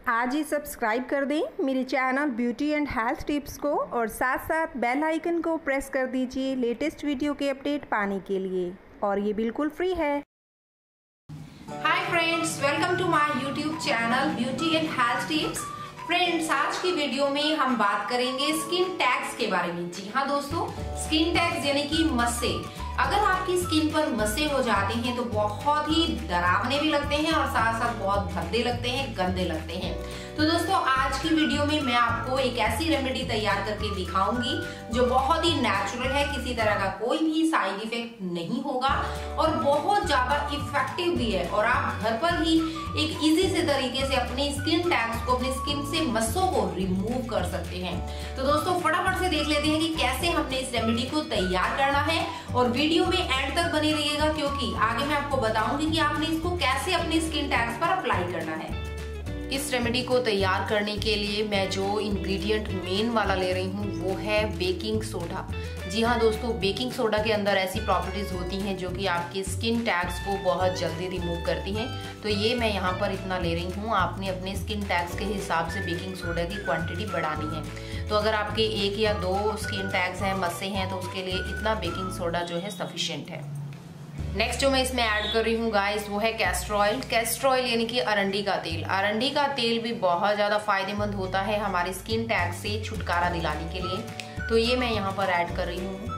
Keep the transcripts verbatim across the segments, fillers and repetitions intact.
आज ही सब्सक्राइब कर दें मेरे channel beauty and health tips को और साथ साथ बेल आइकन को प्रेस कर दीजिए लेटेस्ट वीडियो के अपडेट पाने के लिए, और ये बिल्कुल फ्री है। Hi friends, welcome to my YouTube channel beauty and health tips. Friends, आज की वीडियो में हम बात करेंगे स्किन टैग्स के बारे में। जी हाँ दोस्तों, स्किन टैग्स यानी कि मस्से। अगर आपकी स्किन पर मस्से हो जाते हैं तो बहुत ही डरावने भी लगते हैं और साथ साथ बहुत भद्दे लगते हैं, गंदे लगते हैं। तो दोस्तों, आज की वीडियो में मैं आपको एक ऐसी रेमेडी तैयार करके दिखाऊंगी जो बहुत ही नेचुरल है, किसी तरह का कोई भी साइड इफेक्ट नहीं होगा और बहुत ज्यादा इफेक्टिव भी है, और आप घर पर ही एक इजी से तरीके से अपनी स्किन टैग्स को, अपनी स्किन से मस्सों को रिमूव कर सकते हैं। तो दोस्तों, फटाफट से देख लेते हैं कि कैसे हमने इस रेमेडी को तैयार करना है, और वीडियो में एंड तक बने रहिएगा क्योंकि आगे मैं आपको बताऊंगी कि आपने इसको कैसे अपनी स्किन टैग्स पर अप्लाई करना है। इस रेमेडी को तैयार करने के लिए मैं जो इंग्रेडिएंट मेन वाला ले रही हूँ वो है बेकिंग सोडा। जी हाँ दोस्तों, बेकिंग सोडा के अंदर ऐसी प्रॉपर्टीज होती हैं जो कि आपके स्किन टैग्स को बहुत जल्दी रिमूव करती हैं। तो ये मैं यहाँ पर इतना ले रही हूँ। आपने अपने स्किन टैग्स के हिसाब से बेकिंग सोडा की क्वांटिटी बढ़ानी है। तो अगर आपके एक या दो स्किन टैग्स हैं, मस्से हैं, तो उसके लिए इतना बेकिंग सोडा जो है सफिशिएंट है। नेक्स्ट जो मैं इसमें ऐड कर रही हूँ गाइस वो है कैस्टर ऑयल। कैस्टर ऑयल यानी कि अरंडी का तेल। अरंडी का तेल भी बहुत ज्यादा फायदेमंद होता है हमारी स्किन टैग से छुटकारा दिलाने के लिए। तो ये मैं यहाँ पर ऐड कर रही हूँ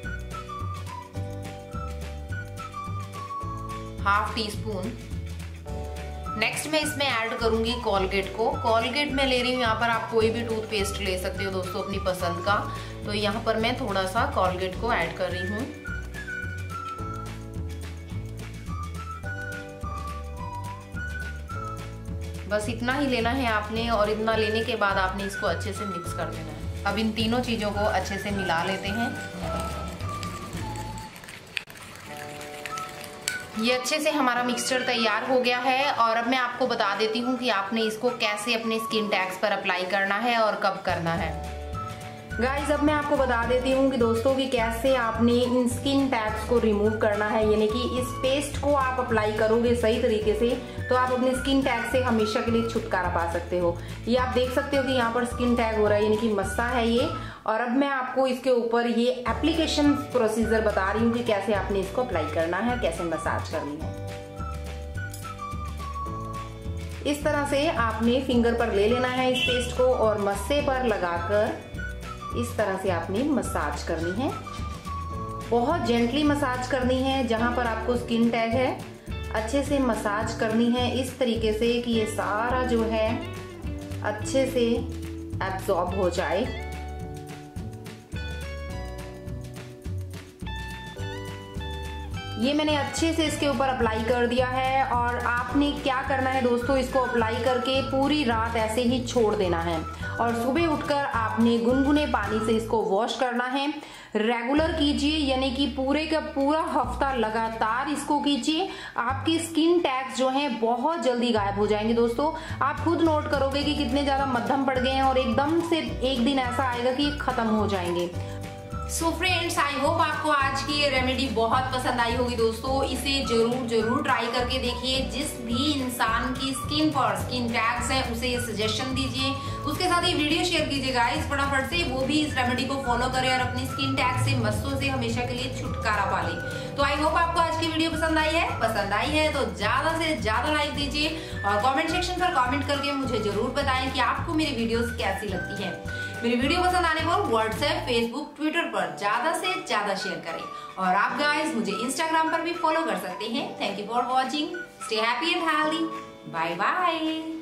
हाफ टी स्पून। नेक्स्ट मैं इसमें ऐड करूंगी कोलगेट को। कोलगेट में ले रही हूँ यहाँ पर, आप कोई भी टूथपेस्ट ले सकते हो दोस्तों अपनी पसंद का। तो यहाँ पर मैं थोड़ा सा कोलगेट को ऐड कर रही हूँ। बस इतना ही लेना है आपने, और इतना लेने के बाद आपने इसको अच्छे से मिक्स कर देना है। अब इन तीनों चीजों को अच्छे से मिला लेते हैं। ये अच्छे से हमारा मिक्सचर तैयार हो गया है, और अब मैं आपको बता देती हूँ कि आपने इसको कैसे अपने स्किन टैग्स पर अप्लाई करना है और कब करना है। गाइस, अब मैं आपको बता देती हूँ कि दोस्तों कि कैसे आपने इन स्किन टैग्स को रिमूव करना है। यानी कि इस पेस्ट को आप अप्लाई करोगे सही तरीके से तो आप अपने स्किन टैग से हमेशा के लिए छुटकारा पा सकते हो। ये आप देख सकते हो कि यहाँ पर स्किन टैग हो रहा है, यानी कि मस्सा है ये। और अब मैं आपको इसके ऊपर ये एप्लीकेशन प्रोसीजर बता रही हूँ कि कैसे आपने इसको अप्लाई करना है, कैसे मसाज करनी है। इस तरह से आपने फिंगर पर ले लेना है इस पेस्ट को, और मस्से पर लगाकर इस तरह से आपने मसाज करनी है। बहुत जेंटली मसाज करनी है। जहां पर आपको स्किन टैग है अच्छे से मसाज करनी है इस तरीके से कि ये सारा जो है अच्छे से एब्जॉर्ब हो जाए। ये मैंने अच्छे से इसके ऊपर अप्लाई कर दिया है, और आपने क्या करना है दोस्तों, इसको अप्लाई करके पूरी रात ऐसे ही छोड़ देना है, और सुबह उठकर आपने गुनगुने पानी से इसको वॉश करना है। रेगुलर कीजिए, यानी कि पूरे का पूरा हफ्ता लगातार इसको कीजिए। आपकी स्किन टैग्स जो हैं बहुत जल्दी गायब हो जाएंगे दोस्तों। आप खुद नोट करोगे कि कितने ज्यादा मध्यम पड़ गए हैं, और एकदम से एक दिन ऐसा आएगा कि खत्म हो जाएंगे। सो फ्रेंड्स, आई होप आपको आज की ये रेमेडी बहुत पसंद आई होगी दोस्तों। इसे जरूर जरूर ट्राई करके देखिए। जिस भी इंसान की स्किन पर स्किन टैग्स हैं उसे ये सजेशन दीजिए, उसके साथ ये वीडियो शेयर कीजिए गाइस फटाफट से। वो भी इस रेमेडी को फॉलो करे और अपनी स्किन टैग से, मस्सों से हमेशा के लिए छुटकारा पा ले। तो आई होप आपको आज की वीडियो पसंद आई है। पसंद आई है तो ज्यादा से ज्यादा लाइक दीजिए, और कमेंट सेक्शन पर कमेंट करके मुझे जरूर बताएं कि आपको मेरी वीडियोस कैसी लगती है। मेरी वीडियो पसंद आने पर व्हाट्सएप, फेसबुक, ट्विटर पर ज्यादा से ज्यादा शेयर करें, और आप गाइस मुझे इंस्टाग्राम पर भी फॉलो कर सकते हैं। Thank you for watching. Stay happy and healthy. Bye bye.